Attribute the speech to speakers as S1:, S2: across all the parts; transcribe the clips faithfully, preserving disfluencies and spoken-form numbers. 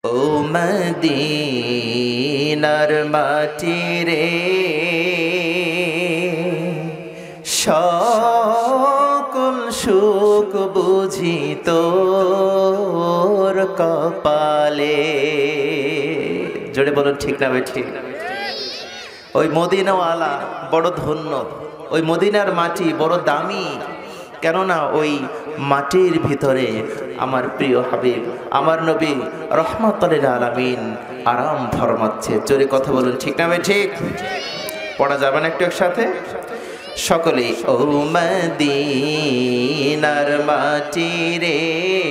S1: ও মদিনার মাটি রে, সকল সুখ বুঝি তোর কপালে। জোরে বলুন ঠিক না ভাই? ঠিক। ওই মদিনাওয়ালা বড় ধন্য, ওই মদিনার মাটি বড় দামি। কেননা ওই মাটির ভিতরে আমার প্রিয় হাবিব, আমার নবী রহমাতুল লিল আলামিন আরাম ফরমাচ্ছে। জোরে কথা বলুন ঠিক না ভাই? ঠিক। পড়া যাবে না একটু একসাথে সকলেই? ও মদিনার মাটি রে,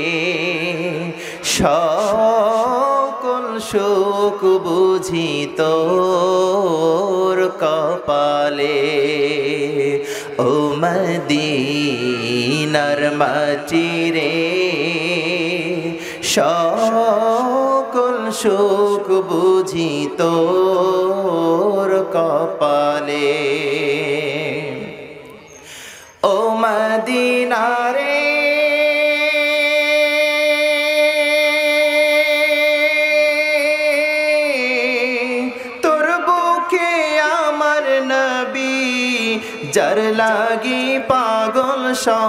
S1: সকল সুখ বুঝি তোর কপালে। ও মদিনার মাটি রে, সকল সুখ বুঝি তোর কপালে। ও মদিনা রে, তোর বুকে আমার নবী, যার লাগি পাগল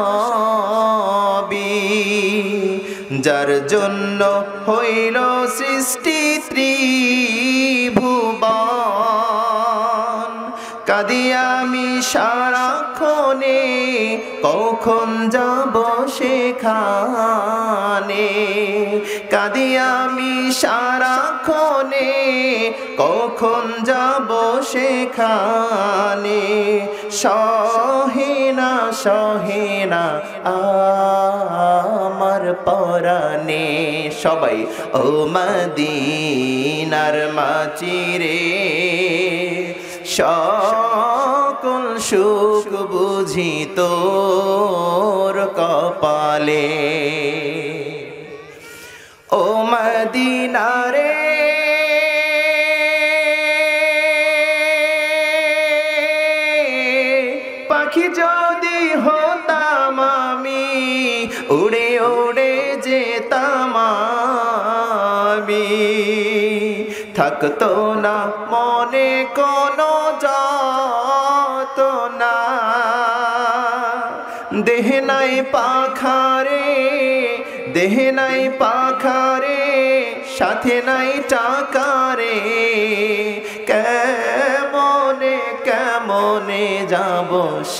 S1: সবই, যার জন্য হইল সৃষ্টি ত্রিভুবন। কাঁদি আমি সারাক্ষণে, কখন যাব সেখানে। কাঁদি আমি সারাক্ষণে, কখন যাব সেখানে। সহেনা সহেনা আমার পরাণে। সবাই ও মদিনার মাটি রে, সকল সুখ বুঝি তোর কপালে। ও মদিনা রে, পাখি যদি হতাম আমি, উড়ে উড়ে যেতাম আমি। থাকতো না মনে কোনো যাতনা, দেহ নাই পাখারে, দেহ নাই পাখারে, সাথে নাই টাকারে। কেমনে কেমনে যাব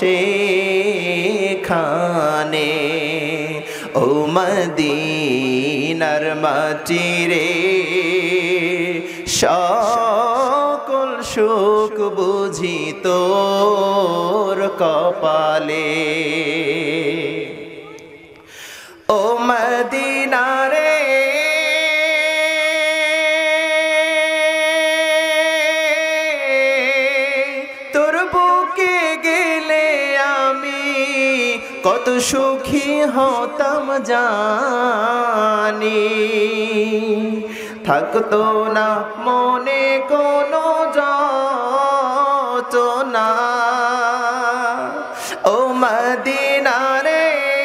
S1: সেখানে। ও মদিনার মাটি রে, সকল সুখ বুঝি তোর কপালে। ও মদিনা রে, তোর বুকে গেলে আমি কত সুখী হতাম জানি। থাকতো না মনে কোনো যাতনা। ও মদিনা রে,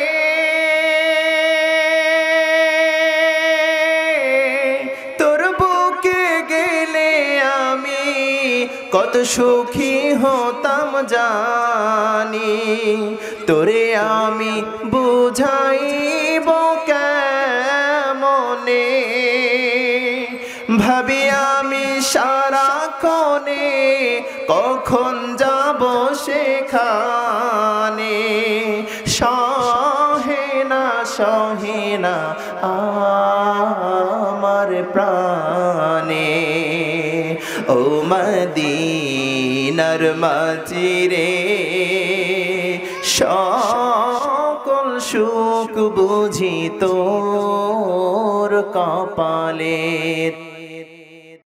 S1: তোর বুকে গেলে আমি কত সুখী হতাম জানি। তোরে আমি বুঝাইব কেমনে, ভাবি আমি সারাক্ষণে, কখন যাব সেখানে। সহেনা সহেনা আমার প্রাণে। ও মদিনার মাটি রে, সকল সুখ বুঝি তোর কপালে।